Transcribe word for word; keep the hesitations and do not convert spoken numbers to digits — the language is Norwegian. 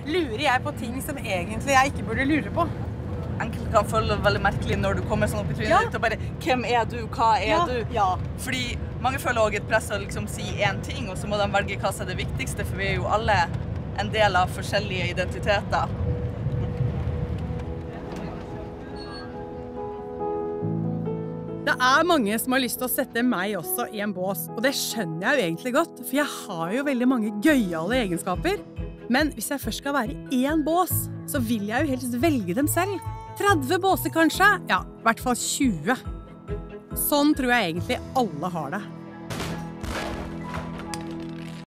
lurer jeg på ting som egentlig jeg ikke burde lure på. Enkelte kan føle det veldig merkelig når du kommer sånn opp i trynet Ja. ditt og bare, hvem er du, hva er Ja, du? ja. Fordi mange føler også et press å liksom si en ting, og så må de velge hva som er det viktigste, for vi er jo alle en del av forskjellige identiteter. Det er mange som har lyst til å sette meg også i en bås, og det skjønner jeg jo egentlig godt, for jeg har jo veldig mange gøyale egenskaper. Men hvis jeg først skal være i en bås, så vil jeg jo helst velge dem selv. tretti båser kanskje? Ja, i hvert fall tjue. Sånn tror jeg egentlig alle har det.